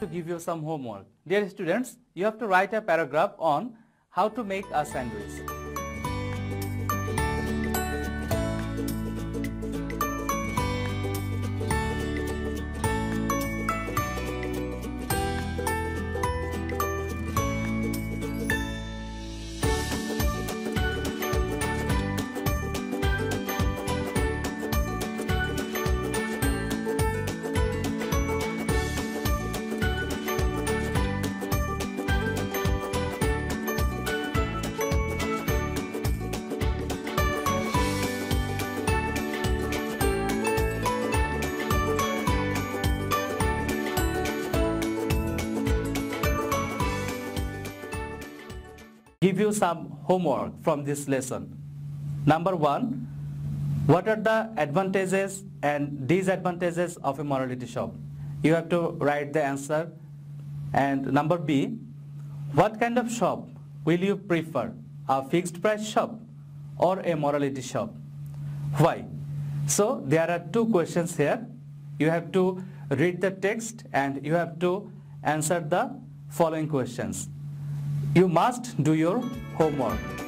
to give you some homework. Dear students, you have to write a paragraph on how to make a sandwich. Give you some homework from this lesson. Number 1, what are the advantages and disadvantages of a morality shop? You have to write the answer. And number B, what kind of shop will you prefer, a fixed price shop or a morality shop? Why? So there are 2 questions here. You have to read the text and you have to answer the following questions. You must do your homework.